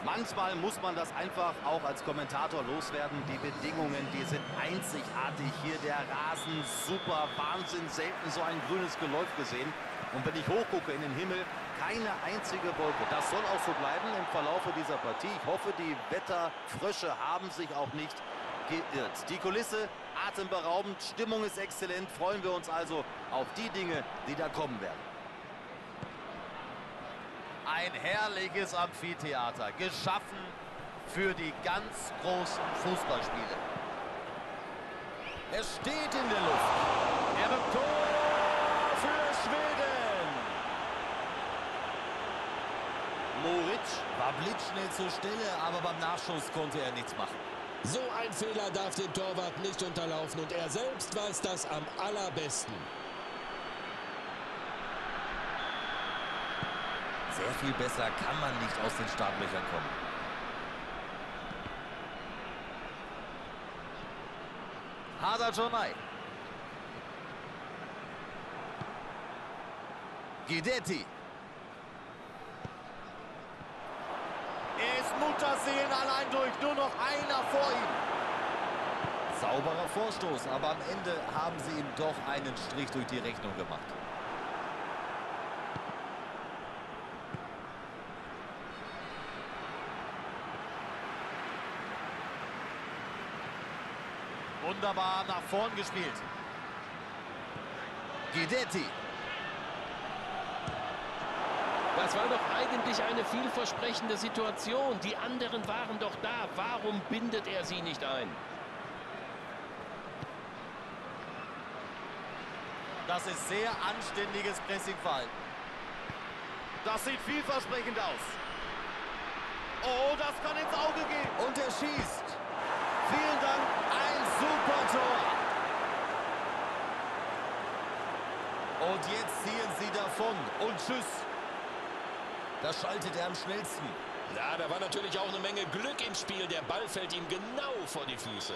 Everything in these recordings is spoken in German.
Manchmal muss man das einfach auch als Kommentator loswerden. Die Bedingungen, die sind einzigartig. Hier der Rasen, super, Wahnsinn, selten so ein grünes Geläuf gesehen. Und wenn ich hochgucke in den Himmel, keine einzige Wolke. Das soll auch so bleiben im Verlaufe dieser Partie. Ich hoffe, die Wetterfrösche haben sich auch nicht geirrt. Die Kulisse atemberaubend, Stimmung ist exzellent. Freuen wir uns also auf die Dinge, die da kommen werden. Ein herrliches Amphitheater, geschaffen für die ganz großen Fußballspiele. Es steht in der Luft. Er wird Tor für Schweden. Moritz war blitzschnell zur Stelle, aber beim Nachschuss konnte er nichts machen. So ein Fehler darf den Torwart nicht unterlaufen und er selbst weiß das am allerbesten. Sehr viel besser kann man nicht aus den Startlöchern kommen. Hada Jonai. Guidetti. Er ist Mutterseelen allein durch, nur noch einer vor ihm. Sauberer Vorstoß, aber am Ende haben sie ihm doch einen Strich durch die Rechnung gemacht. Wunderbar nach vorn gespielt. Guidetti. Das war doch eigentlich eine vielversprechende Situation. Die anderen waren doch da. Warum bindet er sie nicht ein? Das ist sehr anständiges Pressingverhalten. Das sieht vielversprechend aus. Oh, das kann ins Auge gehen. Und er schießt. Vielen Dank. Ein super Tor. Und jetzt ziehen sie davon. Und tschüss. Das schaltet er am schnellsten. Ja, da war natürlich auch eine Menge Glück im Spiel. Der Ball fällt ihm genau vor die Füße.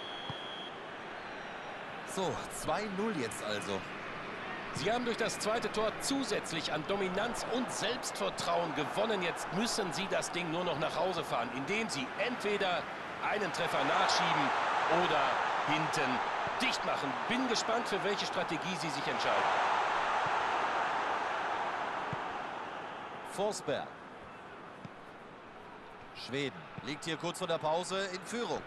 So, 2-0 jetzt also. Sie haben durch das zweite Tor zusätzlich an Dominanz und Selbstvertrauen gewonnen. Jetzt müssen sie das Ding nur noch nach Hause fahren, indem sie entweder einen Treffer nachschieben oder hinten dicht machen. Bin gespannt, für welche Strategie sie sich entscheiden. Forsberg. Schweden liegt hier kurz vor der Pause in Führung.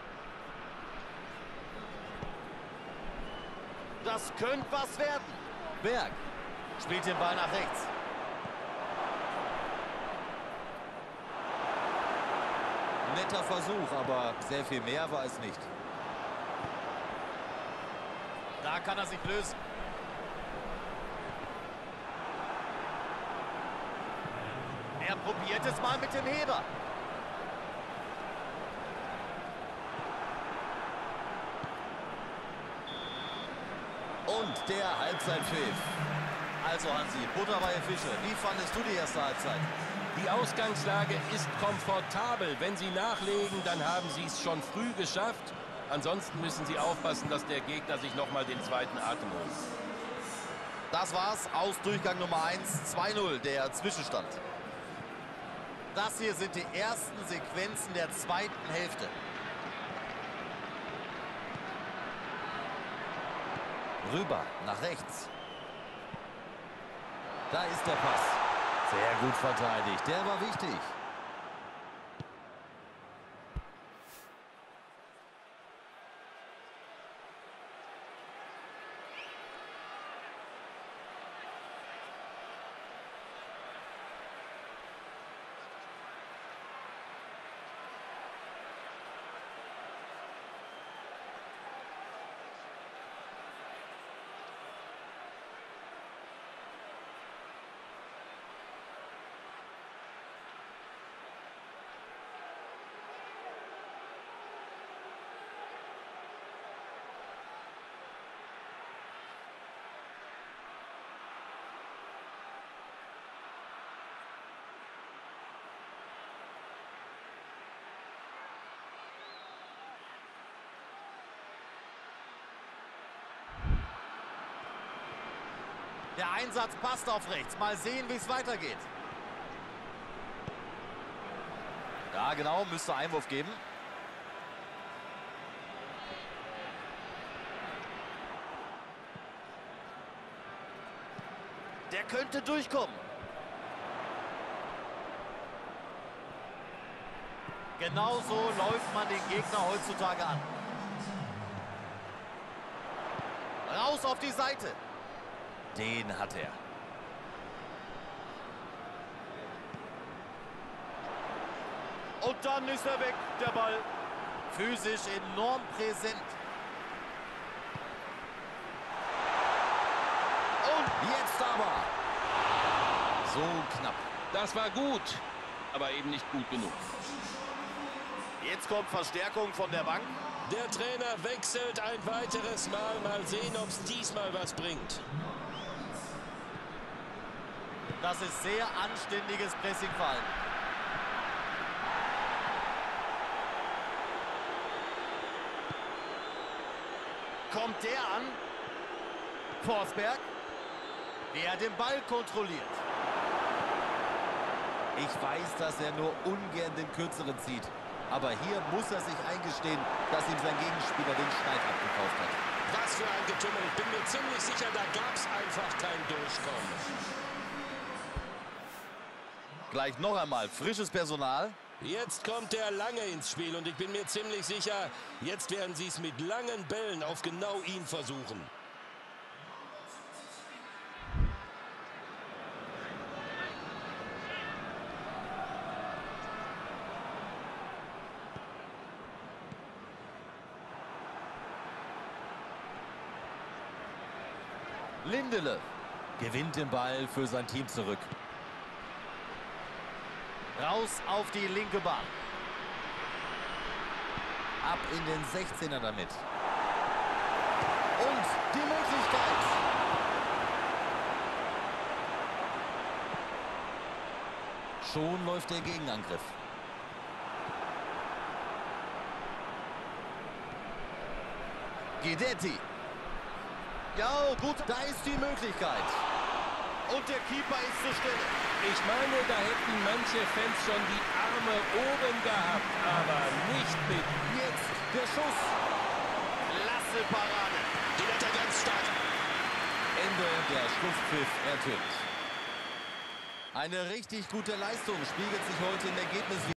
Das könnte was werden. Berg spielt den Ball nach rechts. Netter Versuch, aber sehr viel mehr war es nicht. Da kann er sich lösen. Er probiert es mal mit dem Heber. Und der Halbzeitpfiff. Also Hansi, Butter bei den Fische. Wie fandest du die erste Halbzeit? Die Ausgangslage ist komfortabel. Wenn sie nachlegen, dann haben sie es schon früh geschafft. Ansonsten müssen sie aufpassen, dass der Gegner sich nochmal den zweiten Atem holt. Das war's aus Durchgang Nummer 1. 2-0 der Zwischenstand. Das hier sind die ersten Sequenzen der zweiten Hälfte. Rüber, nach rechts. Da ist der Pass. Sehr gut verteidigt, der war wichtig. Der Einsatz passt auf rechts. Mal sehen, wie es weitergeht. Da Ja, genau, müsste Einwurf geben. Der könnte durchkommen. Genauso läuft man den Gegner heutzutage an. Raus auf die Seite. Den hat er. Und dann ist er weg, der Ball. Physisch enorm präsent. Und jetzt aber. So knapp. Das war gut, aber eben nicht gut genug. Jetzt kommt Verstärkung von der Bank. Der Trainer wechselt ein weiteres Mal. Mal sehen, ob es diesmal was bringt. Das ist sehr anständiges Pressingverhalten. Kommt der an? Forsberg, der den Ball kontrolliert. Ich weiß, dass er nur ungern den Kürzeren zieht. Aber hier muss er sich eingestehen, dass ihm sein Gegenspieler den Schneid abgekauft hat. Was für ein Getümmel. Ich bin mir ziemlich sicher, da gab es einfach kein Durchkommen. Gleich noch einmal frisches Personal. Jetzt kommt der Lange ins Spiel und ich bin mir ziemlich sicher, jetzt werden sie es mit langen Bällen auf genau ihn versuchen. Lindelöf gewinnt den Ball für sein Team zurück. Raus auf die linke Bahn. Ab in den 16er damit. Und die Möglichkeit. Schon läuft der Gegenangriff. Guidetti. Ja, gut, da ist die Möglichkeit. Und der Keeper ist zur Stelle. Ich meine, da hätten manche Fans schon die Arme oben gehabt, aber nicht mit. Jetzt der Schuss. Klasse Parade. Die hat er ganz stark. Ende, der Schlusspfiff ertönt. Eine richtig gute Leistung spiegelt sich heute im Ergebnis wider.